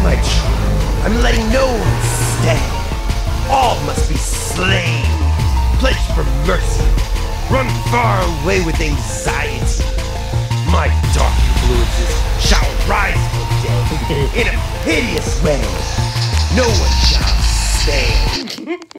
my truth. I'm letting no one stay. All must be slain. Pledge for mercy. Run far away with anxiety. My dark influences shall rise from dead in a hideous way. No one shall stand.